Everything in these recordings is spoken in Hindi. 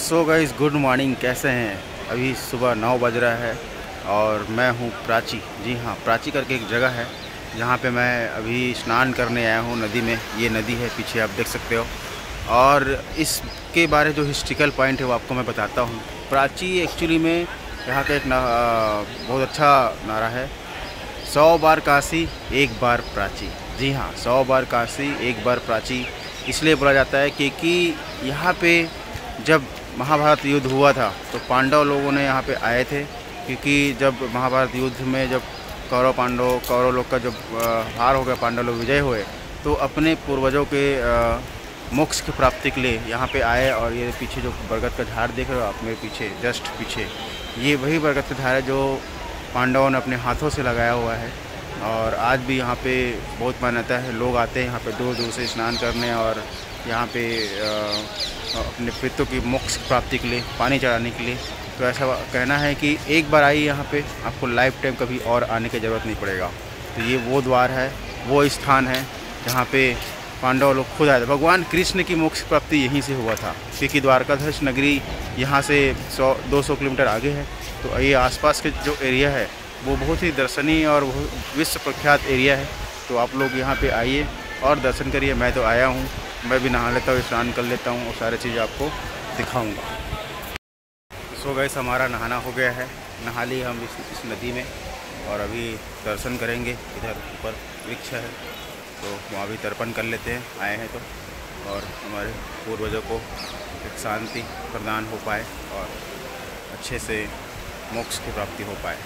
So guys, good morning. कैसे हैं? अभी सुबह 9 बज रहा है और मैं हूँ प्राची। जी हाँ, प्राची करके एक जगह है जहाँ पे मैं अभी स्नान करने आया हूँ नदी में। ये नदी है, पीछे आप देख सकते हो। और इसके बारे जो हिस्ट्रिकल पॉइंट है वो आपको मैं बताता हूँ। प्राची एक्चुअली में यहाँ का एक बहुत अच्छा नारा है, 100 बार काशी एक बार प्राची। जी हाँ, 100 बार काशी एक बार प्राची इसलिए बोला जाता है क्योंकि यहाँ पे जब महाभारत युद्ध हुआ था तो पांडव लोगों ने यहाँ पे आए थे। क्योंकि जब महाभारत युद्ध में जब कौरव लोग का जब हार हो गया, पांडव लोग विजय हुए, तो अपने पूर्वजों के मोक्ष की प्राप्ति के लिए यहाँ पे आए। और ये पीछे जो बरगद का झाड़ देख रहे हो आप मेरे पीछे, जस्ट पीछे, ये वही बरगद का झाड़ है जो पांडवों ने अपने हाथों से लगाया हुआ है। और आज भी यहाँ पे बहुत मान्यता है, लोग आते हैं यहाँ पे दूर दूर से स्नान करने और यहाँ पे अपने पितरों की मोक्ष प्राप्ति के लिए पानी चढ़ाने के लिए। तो ऐसा कहना है कि एक बार आइए यहाँ पे, आपको लाइफ टाइम कभी और आने की ज़रूरत नहीं पड़ेगा। तो ये वो द्वार है, वो स्थान है जहाँ पे पांडव लोग खुद आए थे। भगवान कृष्ण की मोक्ष प्राप्ति यहीं से हुआ था, क्योंकि द्वारकाधीश नगरी यहाँ से 100-200 किलोमीटर आगे है। तो ये आसपास के जो एरिया है वो बहुत ही दर्शनीय और विश्व प्रख्यात एरिया है। तो आप लोग यहाँ पे आइए और दर्शन करिए। मैं तो आया हूँ, मैं भी नहा लेता हूँ, स्नान कर लेता हूँ और सारी चीज़ें आपको दिखाऊंगा। सो गाइस, हमारा नहाना हो गया है, नहा लिए हम इस नदी में और अभी दर्शन करेंगे। इधर ऊपर वृक्ष है तो वहाँ भी तर्पण कर लेते हैं, आए हैं तो, और हमारे पूर्वजों को एक शांति प्रदान हो पाए और अच्छे से मोक्ष की प्राप्ति हो पाए।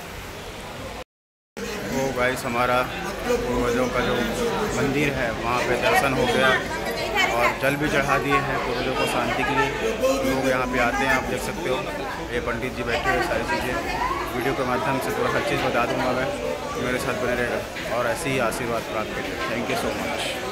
तो गाइस, हमारा पूर्वजों का जो मंदिर है वहाँ पे दर्शन हो गया और जल भी चढ़ा दिए हैं पूर्वजों को शांति के लिए। लोग यहाँ पे आते हैं, आप देख सकते हो, ये पंडित जी बैठे हुए। सारी चीज़ें वीडियो के माध्यम से पूरा हर चीज़ बता दूँगा मैं, मेरे साथ बने रहेगा और ऐसे ही आशीर्वाद प्राप्त करिए। Thank you so much.